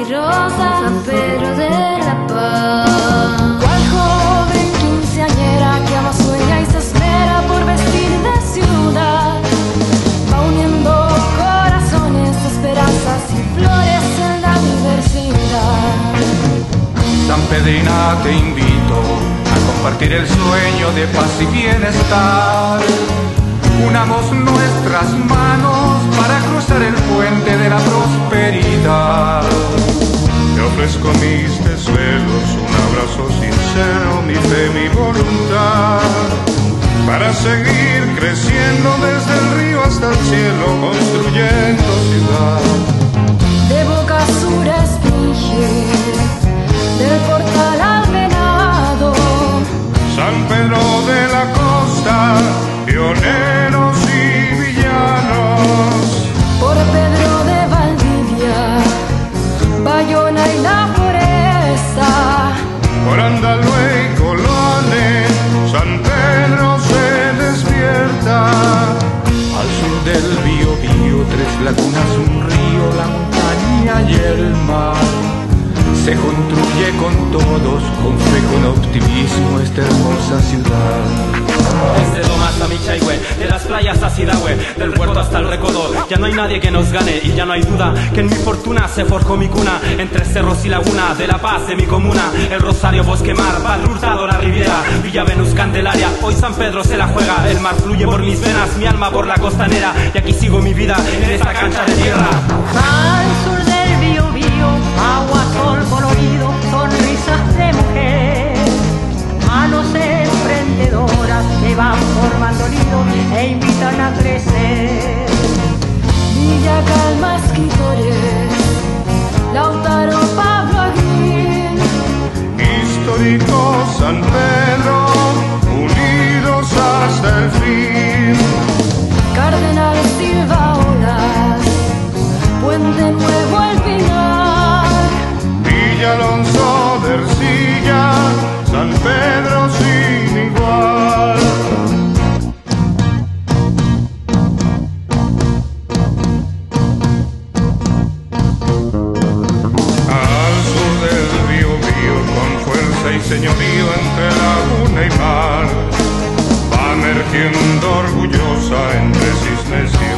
y Rosa, San Pedro de la Paz. Cual joven quinceañera que ama, sueña y se espera por vestir de ciudad, va uniendo corazones, esperanzas y flores en la diversidad. San Pedrina, te invito a compartir el sueño de paz y bienestar. Unamos nuestras manos para cruzar el puente de la prosperidad. Te ofrezco mis desvelos, un abrazo sincero, mi fe, mi voluntad, para seguir creciendo desde el río hasta el cielo, construyendo ciudad. De Boca Sur a Esfinge, del Portal al Venado, San Pedro de la Costa, pioneros y villanos. por Pedro de Valdivia, Bayona y la Foresta, Por Andalue y Coloane, San Pedro se despierta. Al sur del Biobío, tres lagunas, un río, la montaña y el mar. Se construye con todos, con fe, con optimismo, esta hermosa ciudad. Desde Lomas a Michaihue, de las playas a Sidahue, del puerto hasta el Recodo, ya no hay nadie que nos gane y ya no hay duda que en mi fortuna se forjó mi cuna, entre cerros y laguna, de La Paz de mi comuna, el Rosario, Bosque, Mar, Padre Hurtado, la Riviera, Villa Venus, Candelaria, hoy San Pedro se la juega, el mar fluye por mis venas, mi alma por la costanera, y aquí sigo mi vida en esta cancha de tierra. Al sur del Biobío, agua, sol colorido, sonrisas de mujer, manos emprendedoras que van formando nido e invitan a crecer. Villa Calma, escritores, Lautaro, Pablo Aguín, Histórico San Pedro, unidos hasta el fin. Cardenal Silva Olas, Puente Nuevo El Pinar, Villa Alonso de Ercilla, San Pedro sin igual. Al sur del Biobío, con fuerza y señorío entre laguna y mar, va emergiendo orgullosa entre cisnes y